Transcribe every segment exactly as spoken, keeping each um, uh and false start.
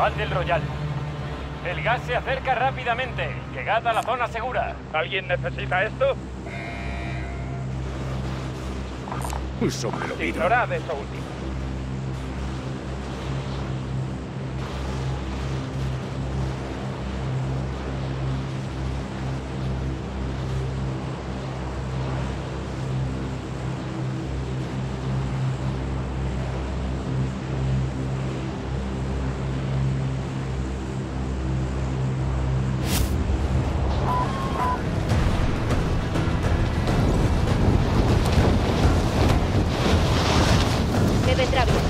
Battle Royale. El gas se acerca rápidamente. Llegad a la zona segura. ¿Alguien necesita esto? Sobre lo pido. Ignorad eso último. Me vendrá bien.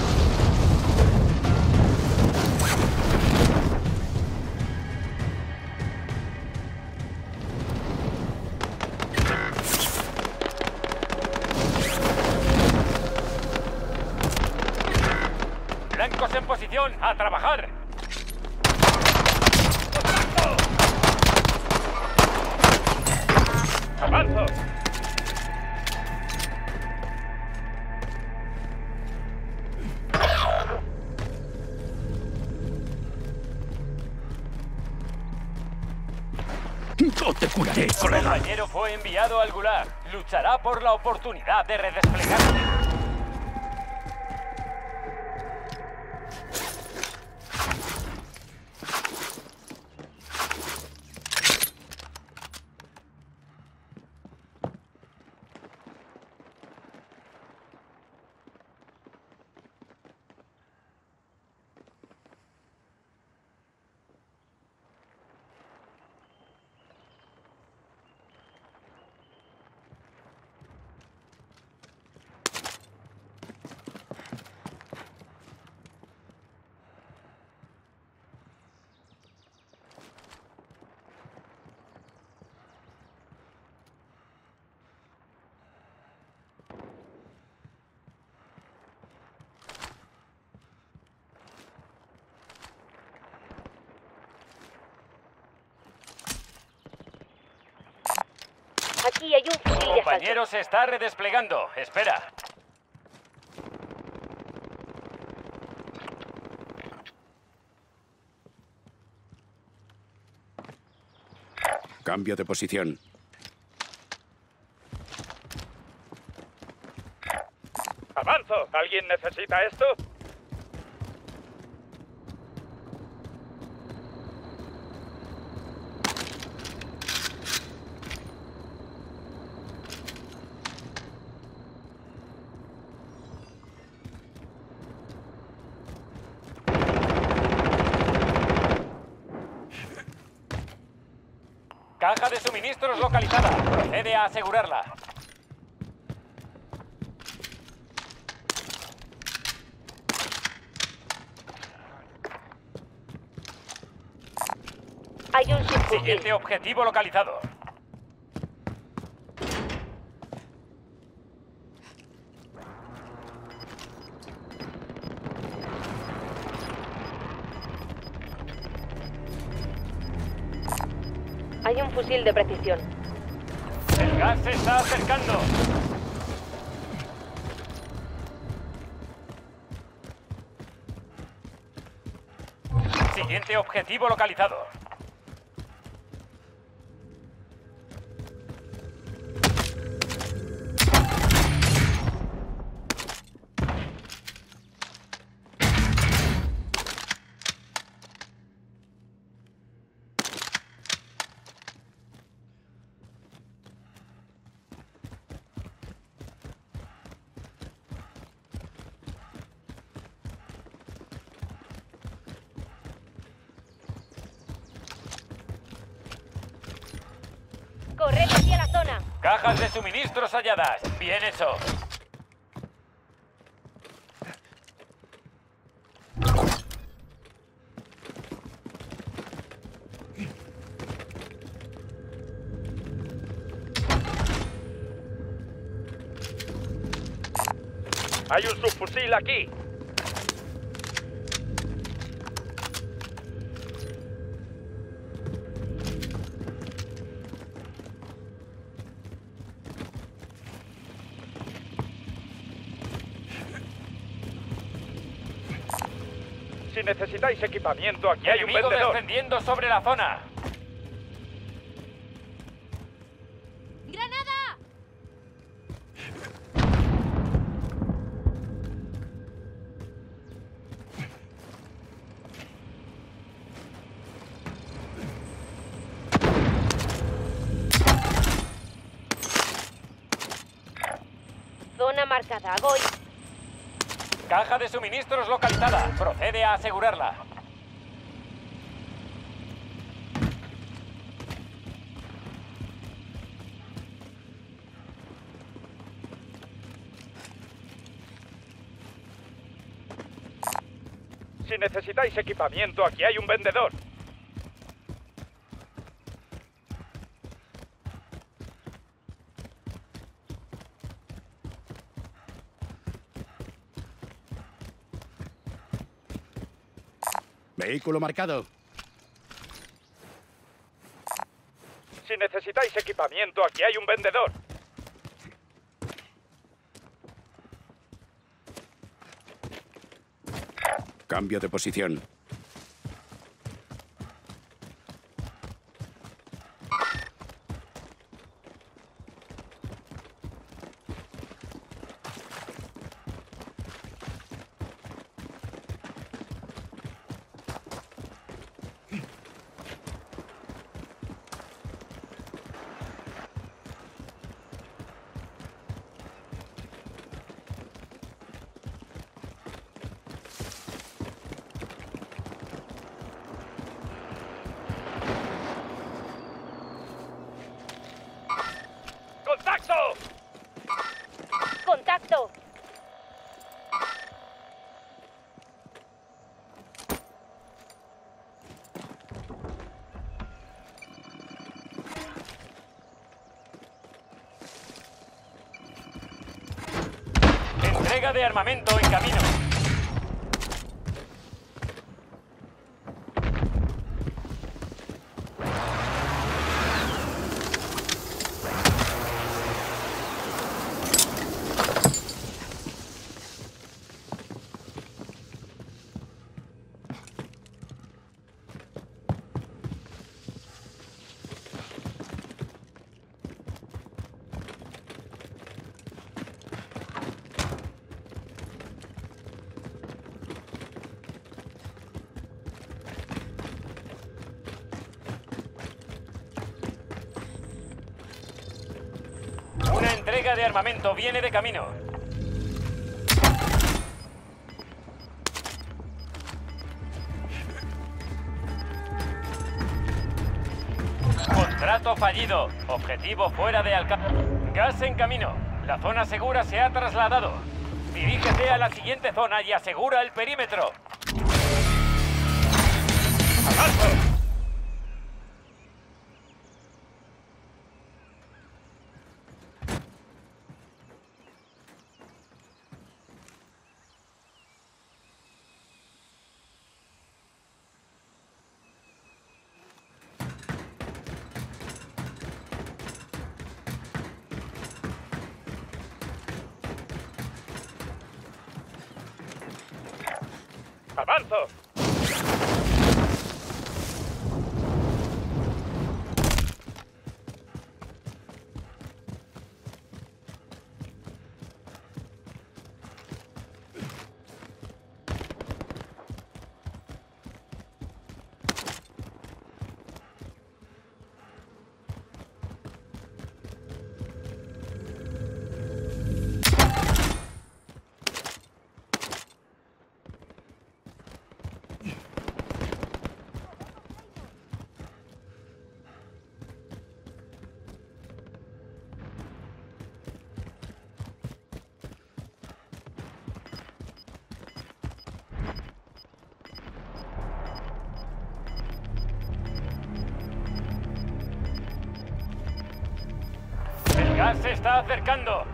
Blancos en posición. ¡A trabajar! ¡Avanzo! Yo te curaré, El colega. compañero fue enviado al Gulag. Luchará por la oportunidad de redesplegarse. Aquí hay un fusil de asalto. Compañero se está redesplegando. Espera. Cambio de posición. ¡Avanzo! ¿Alguien necesita esto? Caja de suministros localizada. Procede a asegurarla. Hay un subfusil. Siguiente objetivo localizado. Hay un fusil de precisión. El gas se está acercando. Siguiente objetivo localizado. Corred hacia la zona. Cajas de suministros halladas. Bien hecho. Hay un subfusil aquí. Si necesitáis equipamiento, aquí hay un Enemigo vendedor. descendiendo sobre la zona. ¡Granada! Zona marcada, voy. Caja de suministros localizada. Procede a asegurarla. Si necesitáis equipamiento, aquí hay un vendedor. Vehículo marcado. Si necesitáis equipamiento, aquí hay un vendedor. Cambio de posición. ¡Contacto! ¡Contacto! Entrega de armamento en camino. Una entrega de armamento viene de camino. Contrato fallido. Objetivo fuera de alcance. Gas en camino. La zona segura se ha trasladado. Dirígete a la siguiente zona y asegura el perímetro. ¡Avanzo! ¡Avanzo! El gas se está acercando.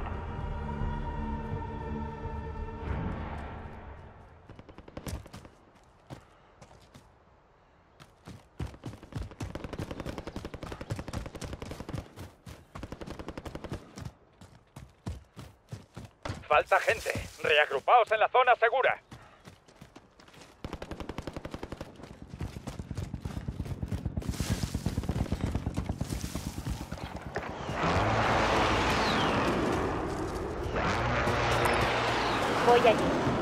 Falta gente. Reagrupaos en la zona segura. Voy allí.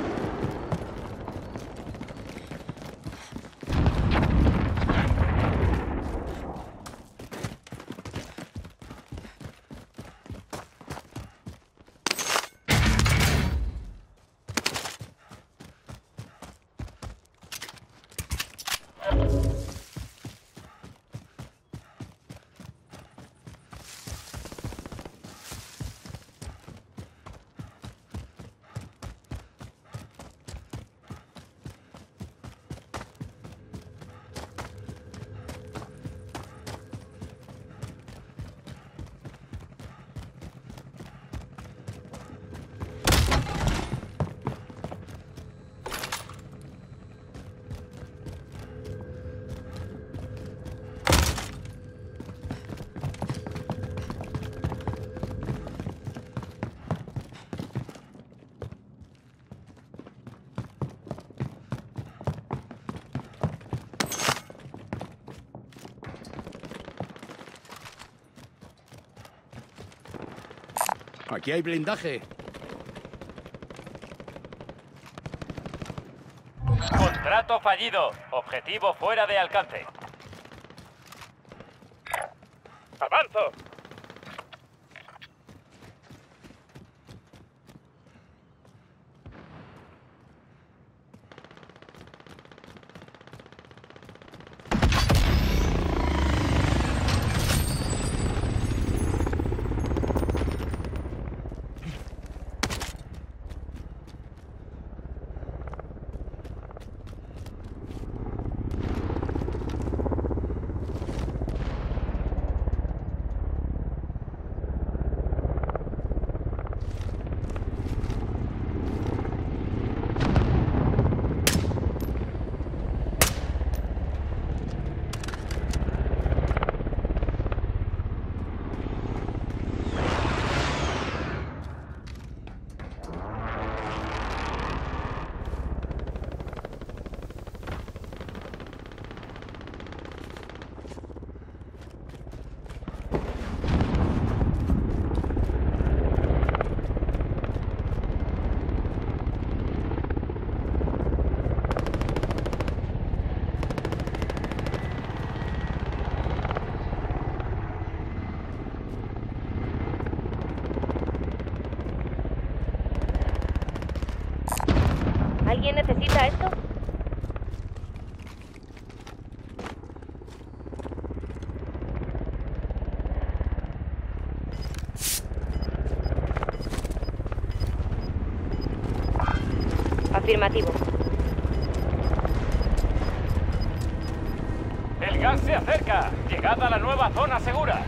Aquí hay blindaje. Contrato fallido. Objetivo fuera de alcance. ¡Avanzo! ¿Alguien necesita esto? Afirmativo. El gas se acerca. Llegada a la nueva zona segura.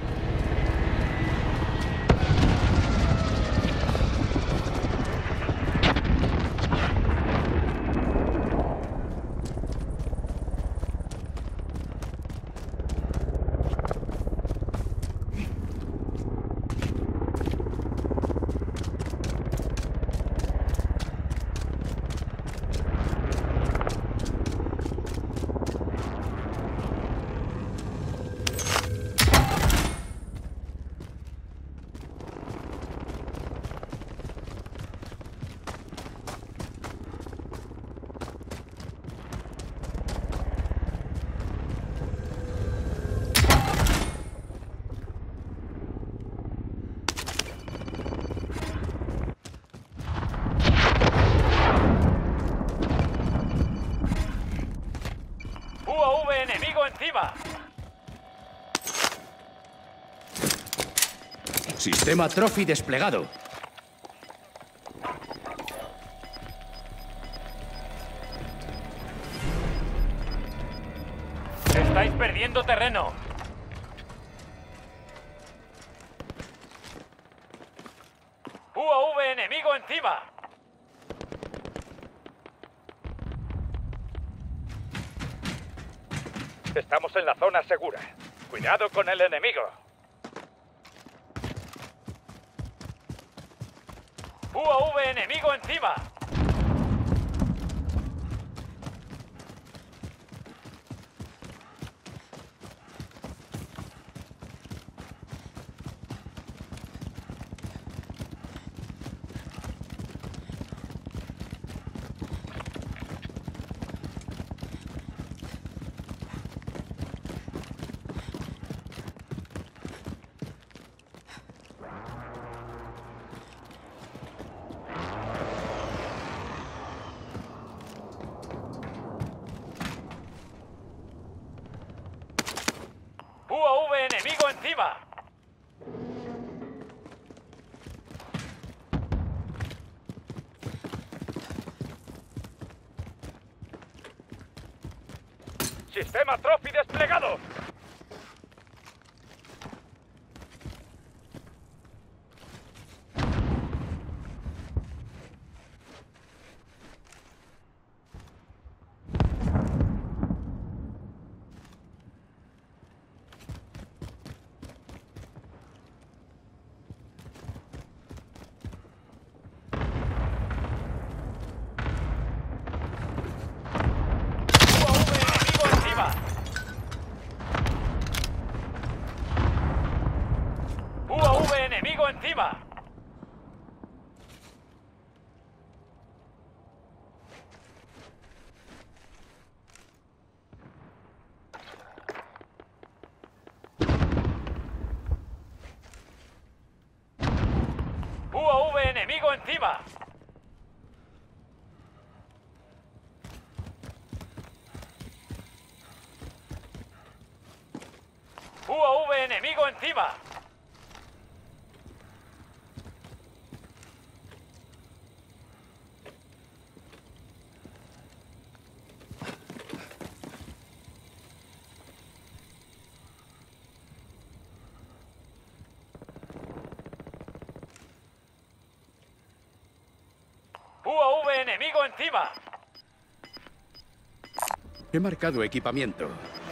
U A V enemigo encima. Sistema Trophy desplegado. Estáis perdiendo terreno. U A V enemigo encima. Estamos en la zona segura. Cuidado con el enemigo. U A V enemigo encima. Sistema Trophy desplegado. U A V enemigo encima. U A V enemigo encima. U A V enemigo encima. U A V enemigo encima. He marcado equipamiento.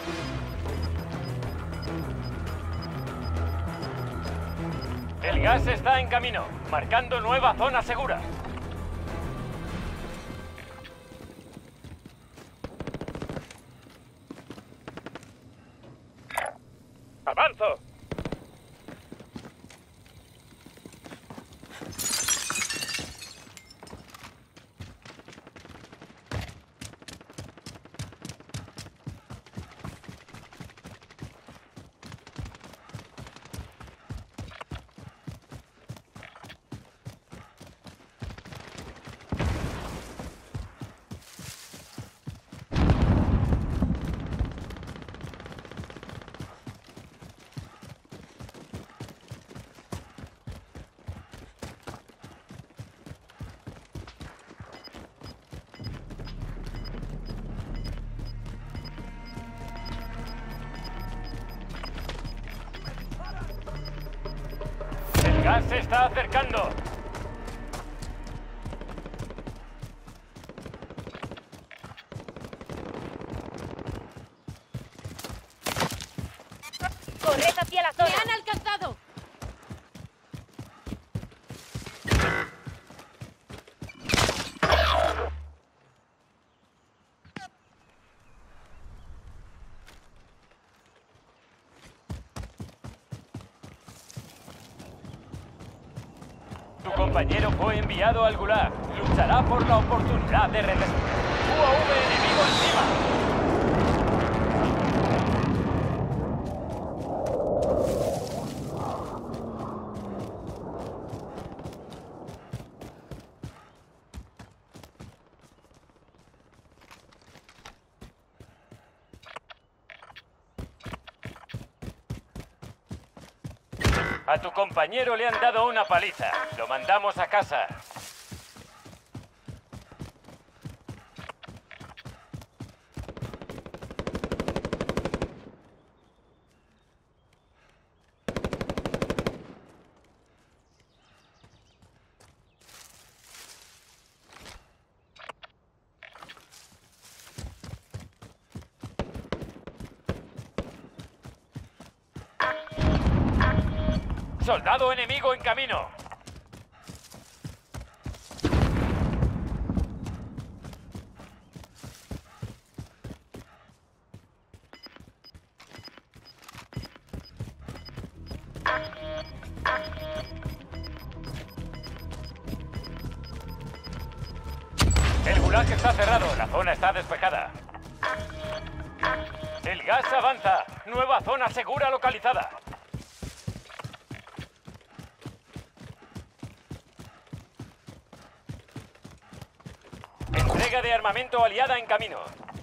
El gas está en camino, marcando nueva zona segura. ¡Avanzo! El gas se está acercando. ¡Corred hacia la zona! ¡Me han alcanzado! Tu compañero fue enviado al Gulag. Luchará por la oportunidad de regresar. U A V enemigo encima. A tu compañero le han dado una paliza. Lo mandamos a casa. Soldado enemigo en camino. El Gulag está cerrado, la zona está despejada. El gas avanza, nueva zona segura localizada. Entrega de armamento aliada en camino.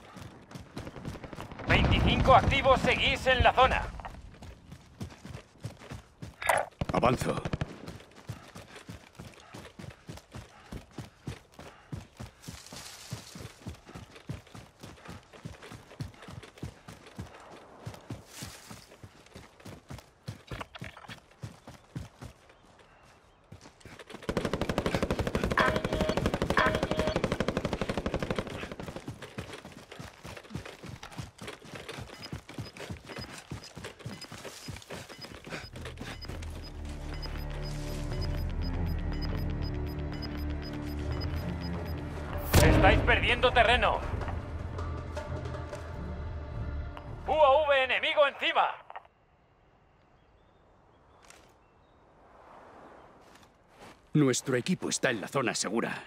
veinticinco activos, seguís en la zona. Avanzo. Estáis perdiendo terreno. U A V enemigo encima. Nuestro equipo está en la zona segura.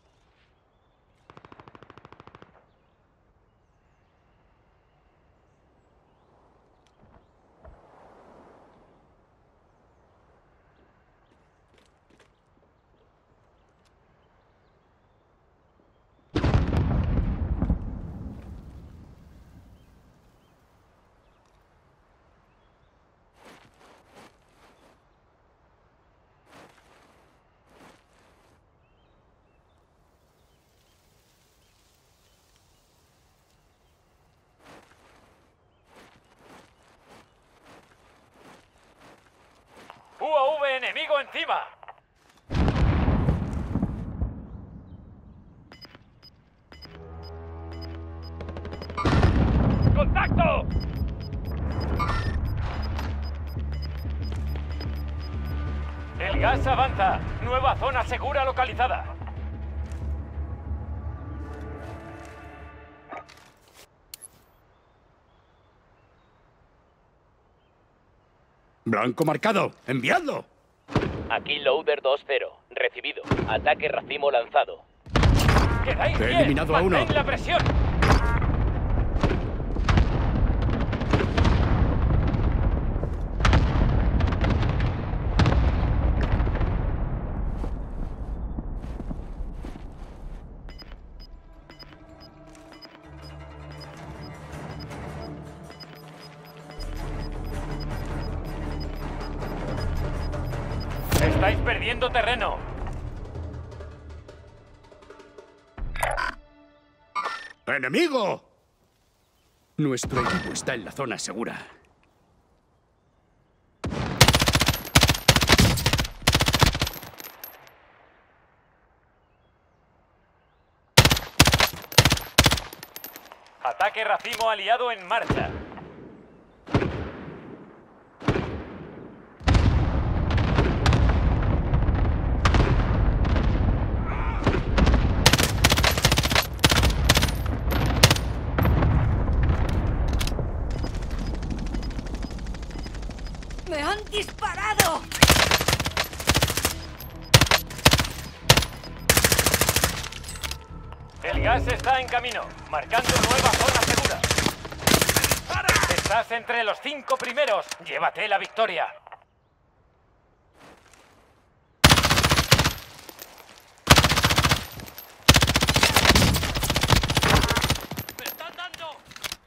U A V enemigo encima. ¡Contacto! El gas avanza. Nueva zona segura localizada. Blanco marcado. ¡Enviadlo! Aquí Loader dos cero. Recibido. Ataque racimo lanzado. ¡Quedáis He bien! eliminado a uno. ¡Mantén la presión! Estáis perdiendo terreno. ¡Enemigo! Nuestro equipo está en la zona segura. Ataque racimo aliado en marcha. ¡Me han disparado! El gas está en camino, marcando nueva zona segura. Estás entre los cinco primeros. Llévate la victoria. ¡Me están dando!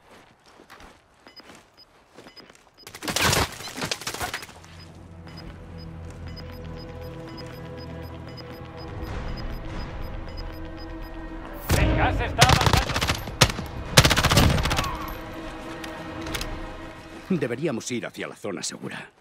El gas está avanzando. Deberíamos ir hacia la zona segura.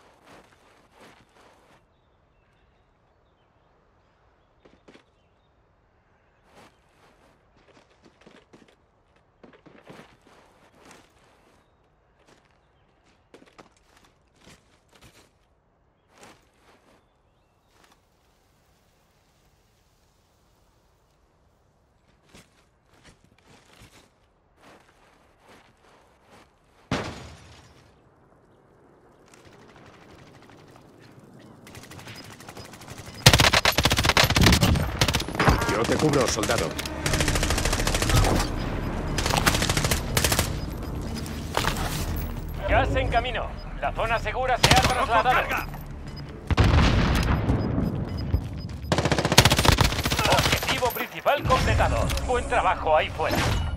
Yo te cubro, soldado. Gas en camino. La zona segura se ha trasladado. Objetivo principal completado. Buen trabajo ahí fuera.